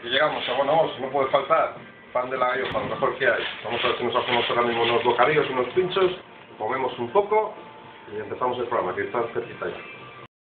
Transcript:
Y llegamos a Bonavos, no puede faltar, pan de la gallofa, lo mejor que hay. Vamos a ver si nos hacemos ahora mismo unos bocadillos y unos pinchos, comemos un poco y empezamos el programa, que está cerquita ya.